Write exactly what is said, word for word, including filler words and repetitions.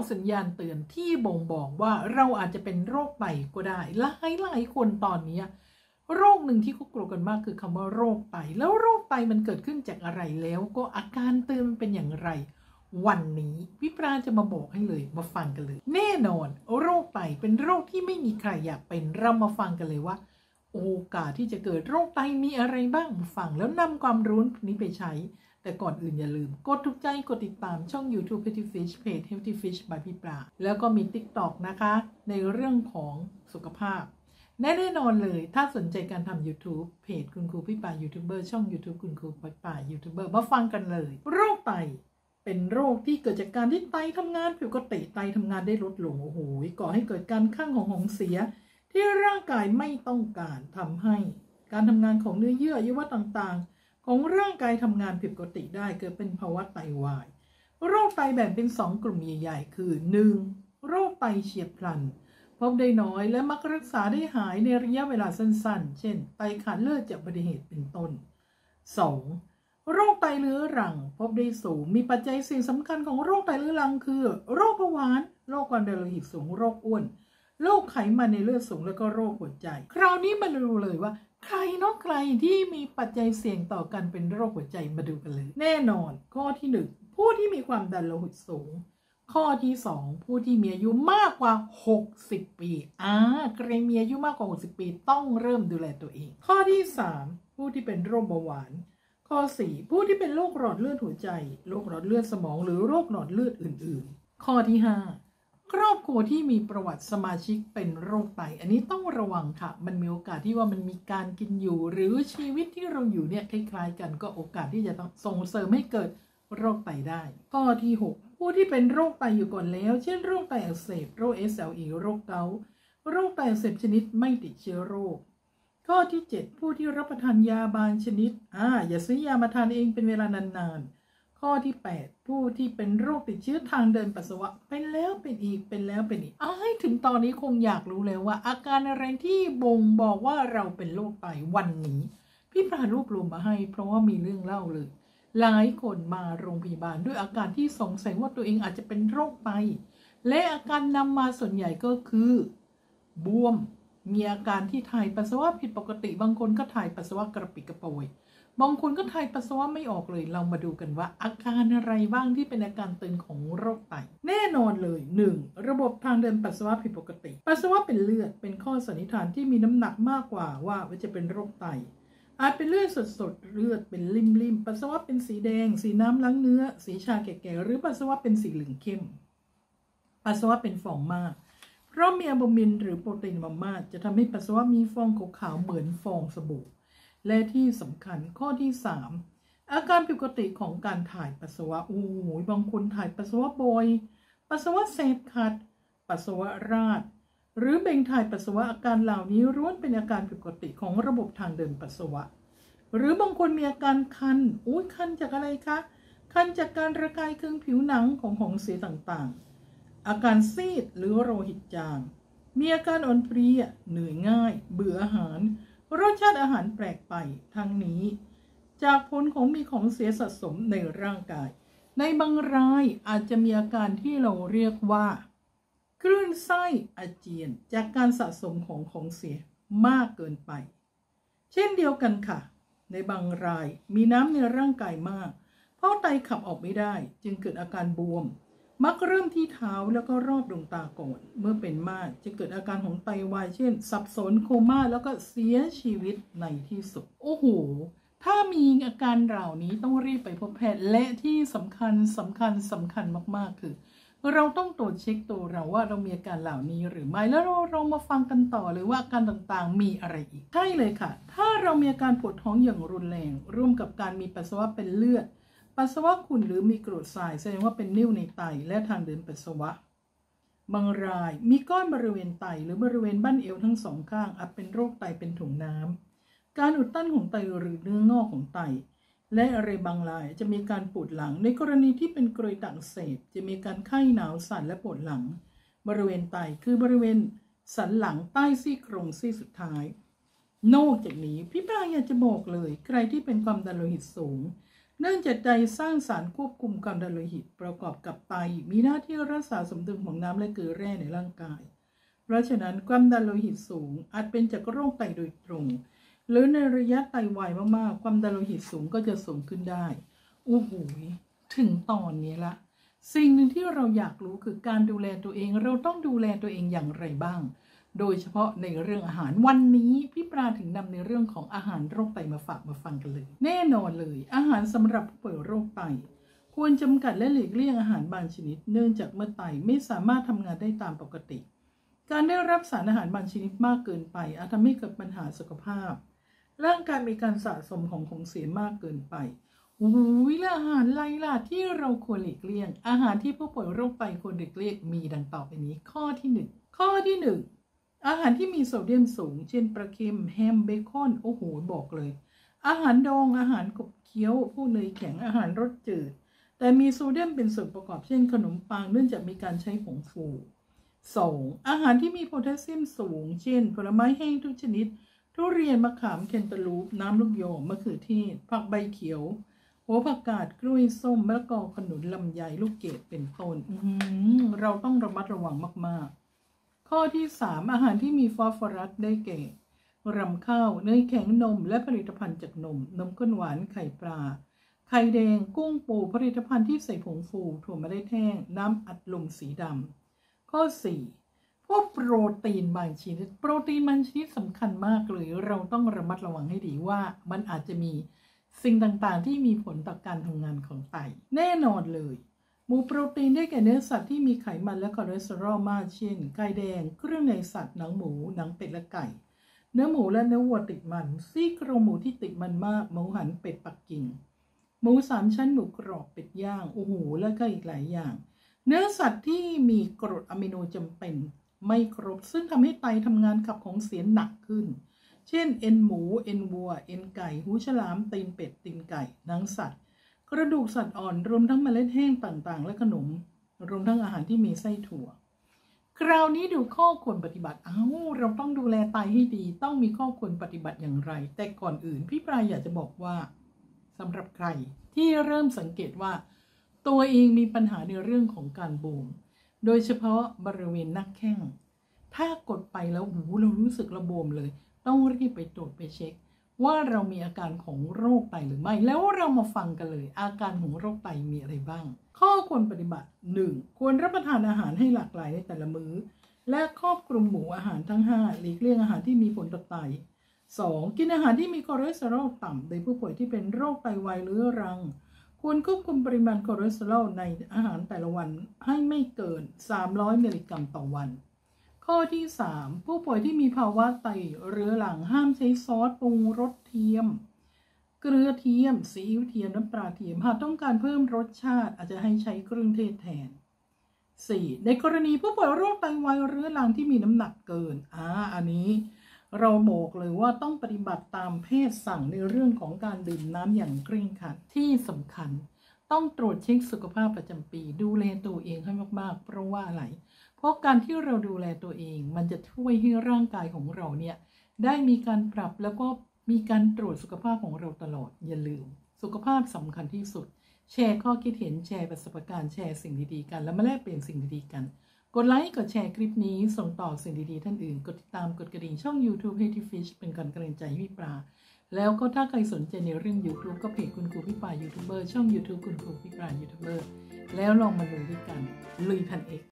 สัญญาณเตือนที่บ่งบอกว่าเราอาจจะเป็นโรคไตก็ได้หลายหลายคนตอนนี้โรคหนึ่งที่เขากลัวกันมากคือคำว่าโรคไตแล้วโรคไตมันเกิดขึ้นจากอะไรแล้วก็อาการเตือนมันเป็นอย่างไรวันนี้พี่ปราจะมาบอกให้เลยมาฟังกันเลยแน่นอนโรคไตเป็นโรคที่ไม่มีใครอยากเป็นเรามาฟังกันเลยว่าโอกาสที่จะเกิดโรคไตมีอะไรบ้างฟังแล้วนำความรู้นี้ไปใช้แต่ก่อนอื่นอย่าลืมกดถูกใจกดติดตามช่อง YouTube Healthy Fish เพจ Healthy Fish by พี่ปราแล้วก็มี TikTok นะคะในเรื่องของสุขภาพแน่นอนเลยถ้าสนใจการทำ YouTube เพจคุณครูพี่ปรายูทูบเบอร์ช่อง YouTube คุณครูพี่ปรายูทูบเบอร์มาฟังกันเลยโรคไตเป็นโรคที่เกิดจากการที่ไตทำงานผิดปกติไตทำงานได้ลดลงโอ้โหก่อให้เกิดการข้างของของเสียที่ร่างกายไม่ต้องการทำให้การทำงานของเนื้อเยื่ออวัยวะต่างๆของร่างกายทำงานผิดปกติได้เกิดเป็นภาวะไตวายโรคไตแบ่งเป็นสองกลุ่มใหญ่ๆคือ หนึ่ง โรคไตเฉียบพลันพบได้น้อยและมักรักษาได้หายในระยะเวลาสั้นๆเช่นไตขาดเลือดจากอุบัติเหตุเป็นต้น สอง โรคไตเรื้อรังพบได้สูงมีปัจจัยสิ่งสำคัญของโรคไตเรื้อรังคือโรคเบาหวานโรคความดันโลหิตสูงโรคอ้วนโรคไขมันในเลือดสูงแล้วก็โรคหัวใจคราวนี้มาดูเลยว่าใครนอกใครที่มีปัจจัยเสี่ยงต่อการเป็นโรคหัวใจมาดูกันเลยแน่นอนข้อที่หนึ่งผู้ที่มีความดันโลหิตสูงข้อที่สองผู้ที่มีอายุมากกว่าหกสิบปีอ่าใครมีอายุมากกว่าหกสิบปีต้องเริ่มดูแลตัวเองข้อที่สามผู้ที่เป็นโรคเบาหวานข้อสี่ผู้ที่เป็นโรคหลอดเลือดหัวใจโรคหลอดเลือดสมองหรือโรคหลอดเลือดอื่นๆข้อที่ห้าครอบครัวที่มีประวัติสมาชิกเป็นโรคไตอันนี้ต้องระวังค่ะมันมีโอกาสที่ว่ามันมีการกินอยู่หรือชีวิตที่เราอยู่เนี่ยคล้ายๆกันก็โอกาสที่จะต้องส่งเสริมให้เกิดโรคไตได้ข้อที่หกผู้ที่เป็นโรคไตอยู่ก่อนแล้วเช่นโรคไตอักเสบโรค เอส แอล อี โรคเกาต์โรคไตอักเสบชนิดไม่ติดเชื้อโรคข้อที่เจ็ดผู้ที่รับประทานยาบางชนิดอ่าอย่าซื้อยามาทานเองเป็นเวลานานๆข้อที่แปดผู้ที่เป็นโรคติดเชื้อทางเดินปัสสาวะเป็นแล้วเป็นอีกเป็นแล้วเป็นอีกอ้ายถึงตอนนี้คงอยากรู้แล้วว่าอาการอะไรที่บ่งบอกว่าเราเป็นโรคไตวันนี้พี่ปรารวบรวมมาให้เพราะว่ามีเรื่องเล่าเลยหลายคนมาโรงพยาบาลด้วยอาการที่สงสัยว่าตัวเองอาจจะเป็นโรคไตและอาการนำมาส่วนใหญ่ก็คือบวมมีอาการที่ถ่ายปัสสาวะผิดปกติบางคนก็ถ่ายปัสสาวะกระปิดกระปอยบางคนก็ถ่ายปัสสาวะไม่ออกเลยเรามาดูกันว่าอาการอะไรบ้างที่เป็นอาการเตือนของโรคไตแน่นอนเลย หนึ่ง ระบบทางเดินปัสสาวะผิดปกติปัสสาวะเป็นเลือดเป็นข้อสันนิษฐานที่มีน้ำหนักมากกว่าว่าจะเป็นโรคไตอาจเป็นเลือดสดๆเลือดเป็นลิ่มๆปัสสาวะเป็นสีแดงสีน้ำล้างเนื้อสีชาแก่ๆหรือปัสสาวะเป็นสีเหลืองเข้มปัสสาวะเป็นฟองมากเพราะมีอัลบูมินหรือโปรตีนมากจะทำให้ปัสสาวะมีฟองขาวๆเหมือนฟองสบู่และที่สำคัญข้อที่สามอาการผิดปกติของการถ่ายปัสสาวะโอ้โหบางคนถ่ายปัสสาวะบ่อยปัสสาวะเสพขัดปัสสาวะราดหรือเบ่งถ่ายปัสสาวะอาการเหล่านี้ล้วนเป็นอาการผิดปกติของระบบทางเดินปัสสาวะหรือบางคนมีอาการคันอุ้ยคันจากอะไรคะคันจากการระคายเคืองผิวหนังของของเสียต่างๆอาการซีดหรือโลหิตจางมีอาการอ่อนเพลียเหนื่อยง่ายเบื่ออาหารรสชาติอาหารแปลกไปทั้งนี้จากผลของมีของเสียสะสมในร่างกายในบางรายอาจจะมีอาการที่เราเรียกว่าคลื่นไส้อาเจียนจากการสะสมของของเสียมากเกินไปเช่นเดียวกันค่ะในบางรายมีน้ำในร่างกายมากเพราะไตขับออกไม่ได้จึงเกิดอาการบวมมักเริ่มที่เท้าแล้วก็รอบดวงตาก่อนเมื่อเป็นมากจะเกิดอาการของไตวายเช่นสับสนโคม่าแล้วก็เสียชีวิตในที่สุดโอ้โหถ้ามีอาการเหล่านี้ต้องรีบไปพบแพทย์และที่สำคัญสำคัญสำคัญมากๆคือเราต้องตรวจเช็คตัวเราว่าเรามีอาการเหล่านี้หรือไม่แล้วเราเรามาฟังกันต่อเลยว่าอาการต่างๆมีอะไรอีกใช่เลยค่ะถ้าเรามีอาการปวดท้องอย่างรุนแรงร่วมกับการมีปัสสาวะเป็นเลือดปัสสาวะขุ่นหรือมีกรดทรายแสดงว่าเป็นนิ่วในไตและทางเดินปัสสาวะบางรายมีก้อนบริเวณไตหรือบริเวณบั้นเอวทั้งสองข้างอาจเป็นโรคไตเป็นถุงน้ำการอุดตันของไตหรือเนื้องอกของไตและอะไรบางรายจะมีการปวดหลังในกรณีที่เป็นกรดอักเสบจะมีการไข้หนาวสั่นและปวดหลังบริเวณไตคือบริเวณสันหลังใต้ซี่โครงซี่สุดท้ายนอกจากนี้พี่ปลาอยากจะบอกเลยใครที่เป็นความดันโลหิตสูงเนื่องจากใจสร้างสารควบคุมความดันโลหิตประกอบกับไตมีหน้าที่รักษาสมดุลของน้ำและเกลือแร่ในร่างกายเพราะฉะนั้นความดันโลหิตสูงอาจเป็นจากโรคไตโดยตรงหรือในระยะไตวายมากๆความดันโลหิตสูงก็จะสูงขึ้นได้โอ้โหถึงตอนนี้ละสิ่งหนึ่งที่เราอยากรู้คือการดูแลตัวเองเราต้องดูแลตัวเองอย่างไรบ้างโดยเฉพาะในเรื่องอาหารวันนี้พี่ปราถึงนำในเรื่องของอาหารโรคไตมาฝากมาฟังกันเลยแน่นอนเลยอาหารสำหรับผู้ป่วยโรคไตควรจำกัดและหลีกเลี่ยงอาหารบางชนิดเนื่องจากเมื่อไตไม่สามารถทำงานได้ตามปกติการได้รับสารอาหารบางชนิดมากเกินไปอาจทำให้เกิดปัญหาสุขภาพร่างกายมีการสะสมของของเสียมากเกินไปอุ้ยและอาหารไรล่ะที่เราควรหลีกเลี่ยงอาหารที่ผู้ป่วยโรคไตควรหลีกเลี่ยงมีดังต่อไปนี้ข้อที่หนึ่งข้อที่หนึ่งอาหารที่มีโซเดียมสูงเช่นปลาเค็มแฮมเบคอนโอ้โหบอกเลยอาหารดองอาหารกบเคี้ยวพวกเนยแข็งอาหารรสจืดแต่มีโซเดียมเป็นส่วนประกอบเช่นขนมปังเนื่องจากมีการใช้ผงฟู สอง. อาหารที่มีโพแทสเซียมสูงเช่นผลไม้แห้งทุกชนิดทุเรียนมะขามแคนตาลูปน้ำลูกโยมมะเขือเทศผักใบเขียวหัวผักกาดกล้วยส้มมะละกอขนุนลำไยลูกเกดเป็นต้นเราต้องระมัดระวังมากๆข้อที่สามอาหารที่มีฟอสฟอรัสได้แก่รำข้าวเนยแข็งนมและผลิตภัณฑ์จากนมนมข้นหวานไข่ปลาไข่แดงกุ้งปูผลิตภัณฑ์ที่ใส่ผงฟูถั่วเมล็ดแห้งน้ำอัดลมสีดำข้อสี่พวกโปรตีนบางชนิดโปรตีนบางชนิดสำคัญมากเลยเราต้องระมัดระวังให้ดีว่ามันอาจจะมีสิ่งต่างๆที่มีผลต่อการทำงานของไตแน่นอนเลยหมูโปรตีนได้แก่เนื้อสัตว์ที่มีไขมันและคอเลสเตอรอลมากเช่นไก่แดงเครื่องในสัตว์หนังหมูหนังเป็ดและไก่เนื้อหมูและเนื้อวัวติดมันซี่โครงหมูที่ติดมันมากหมูหันเป็ดปักกิ่งหมูสามชั้นหมูกรอบเป็ดย่างโอ้โหและก็อีกหลายอย่างเนื้อสัตว์ที่มีกรดอะมิโนจำเป็นไม่ครบซึ่งทำให้ไตทำงานขับของเสียหนักขึ้นเช่นเอ็นหมูเอ็นวัวเอ็นไก่หูฉลามตีนเป็ดตีนไก่หนังสัตว์กระดูกสัตว์อ่อนรวมทั้งเมล็ดแห้งต่างๆและขนมรวมทั้งอาหารที่มีไส้ถั่วคราวนี้ดูข้อควรปฏิบัติอ้าวเราต้องดูแลไตให้ดีต้องมีข้อควรปฏิบัติอย่างไรแต่ก่อนอื่นพี่ปลายอยากจะบอกว่าสำหรับใครที่เริ่มสังเกตว่าตัวเองมีปัญหาในเรื่องของการบวมโดยเฉพาะบริเวณหน้าแข้งถ้ากดไปแล้วหูเรารู้สึกระบวมเลยต้องรีบไปตรวจไปเช็คว่าเรามีอาการของโรคไตหรือไม่แล้วเรามาฟังกันเลยอาการของโรคไตมีอะไรบ้างข้อควรปฏิบัติ หนึ่ง. ควรรับประทานอาหารให้หลากหลายในแต่ละมื้อและครอบคลุมหมู่อาหารทั้งห้าหลีกเลี่ยงอาหารที่มีผลต่อไต สอง. กินอาหารที่มีคอเลสเตอรอลต่ำโดยผู้ป่วยที่เป็นโรคไตวายเรื้อรังควรควบคุมปริมาณคอเลสเตอรอลในอาหารแต่ละวันให้ไม่เกินสามร้อยมิลลิกรัมต่อวันข้อที่สามผู้ป่วยที่มีภาวะไตเรื้อรังห้ามใช้ซอสปรุงรสเทียมเกลือเทียมซีอิ๊วเทียมน้ำปลาเทียมหากต้องการเพิ่มรสชาติอาจจะให้ใช้เครื่องเทศแทน สี่. ในกรณีผู้ป่วยโรคไตวายเรื้อรังที่มีน้ำหนักเกินอ่าอันนี้เราบอกเลยว่าต้องปฏิบัติตามแพทย์สั่งในเรื่องของการดื่มน้ำอย่างเคร่งครัดที่สำคัญต้องตรวจเช็คสุขภาพประจำปีดูแลตัวเองให้มากๆเพราะว่าอะไรเพราะการที่เราดูแลตัวเองมันจะช่วยให้ร่างกายของเราเนี่ยได้มีการปรับแล้วก็มีการตรวจสุขภาพของเราตลอดอย่าลืมสุขภาพสำคัญที่สุดแชร์ข้อคิดเห็นแชร์ประสบการณ์แชร์สิ่งดีๆกันแล้วมาแลกเปลี่ยนสิ่งดีๆกันกดไลค์กดแชร์คลิปนี้ส่งต่อสิ่งดีๆท่านอื่นกดติดตามกดกระดิ่งช่อง YouTube Healthy Fish เป็นการกำลังใจให้พี่ปลาแล้วก็ถ้าใครสนใจในเรื่อง YouTube ก็เพจคุณครูพี่ปลายูทูบเบอร์ช่อง YouTube คุณครูพี่ปลายูทูบเบอร์แล้วลองมาลุยด้วยกันลุยพันเอก